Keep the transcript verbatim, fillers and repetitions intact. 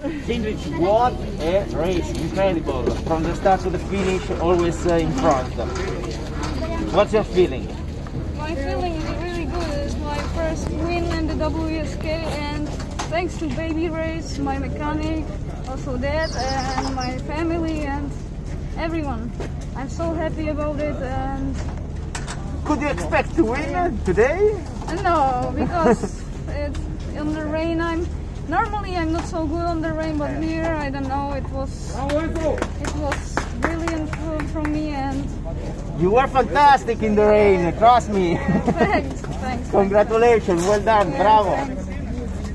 Jindrich, what a race, incredible. From the start to the finish, always uh, in front. What's your feeling? My feeling is really good. It's my first win in the W S K, and thanks to Babyrace, my mechanic, also Dad, and my family, and everyone. I'm so happy about it. And could you expect to win today? no, because it's in the rain. I'm normally I'm not so good on the rain, but here I don't know. It was it was brilliant from, from me, and you were fantastic in the rain. Trust me. thanks, thanks. Congratulations, well done, Yeah, bravo. thanks.